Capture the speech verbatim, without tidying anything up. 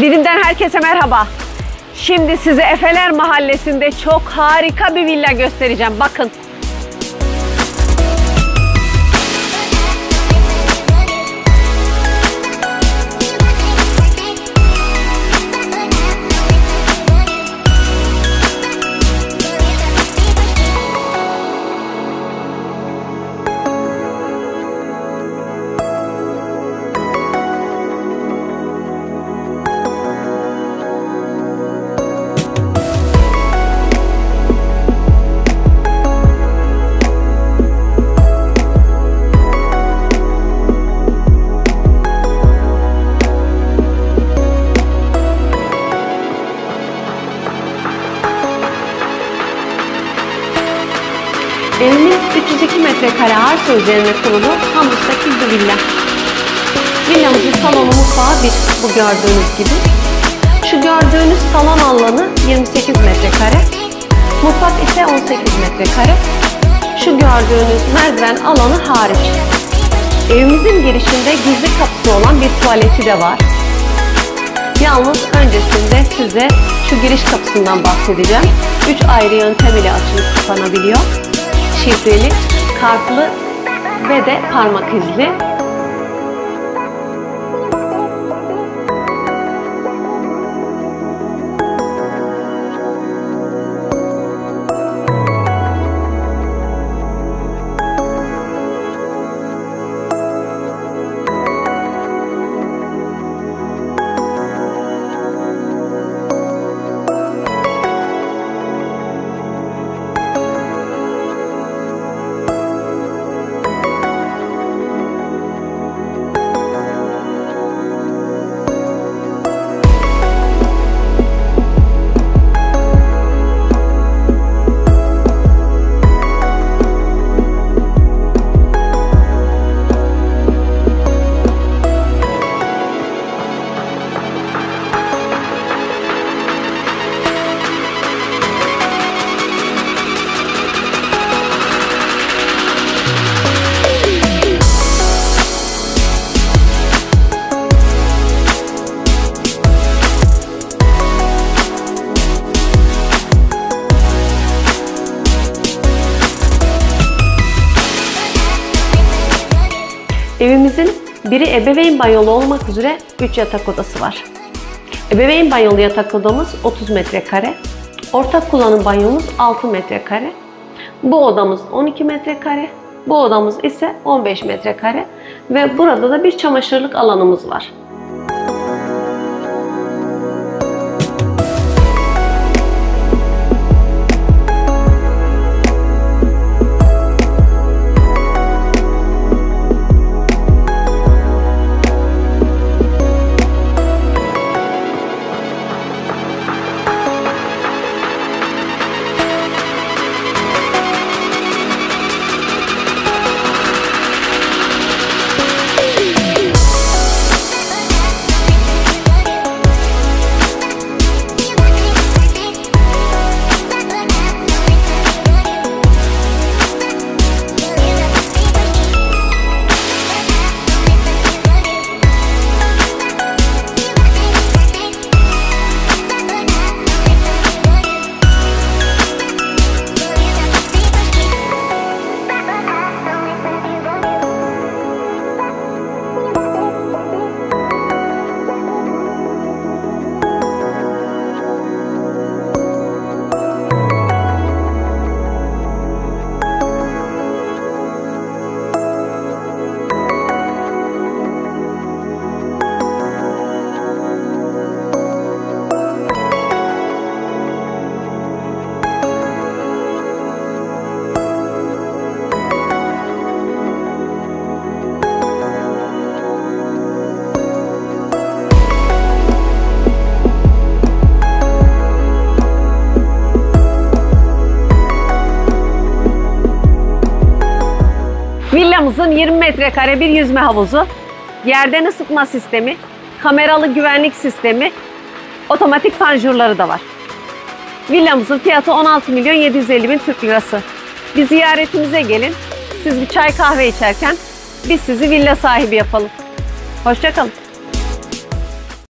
Didim'den herkese merhaba. Şimdi size Efeler Mahallesi'nde çok harika bir villa göstereceğim. Bakın. Evimiz üç yüz iki metrekare arsa üzerine kurulu tam müstakil bir villa. Villamızın salonu mutfağı bir, bu gördüğünüz gibi. Şu gördüğünüz salon alanı yirmi sekiz metrekare, mutfak ise on sekiz metrekare. Şu gördüğünüz merdiven alanı hariç. Evimizin girişinde gizli kapısı olan bir tuvaleti de var. Yalnız öncesinde size şu giriş kapısından bahsedeceğim. üç ayrı yöntem ile açılıp kapanabiliyor. Şifreli, kartlı ve de parmak izli. Evimizin biri ebeveyn banyolu olmak üzere üç yatak odası var. Ebeveyn banyolu yatak odamız otuz metrekare. Ortak kullanım banyomuz altı metrekare. Bu odamız on iki metrekare. Bu odamız ise on beş metrekare. Ve burada da bir çamaşırlık alanımız var. Villamızın yirmi metrekare bir yüzme havuzu, yerden ısıtma sistemi, kameralı güvenlik sistemi, otomatik panjurları da var. Villamızın fiyatı on altı milyon yedi yüz elli bin Türk lirası. Bir ziyaretimize gelin. Siz bir çay kahve içerken biz sizi villa sahibi yapalım. Hoşça kalın.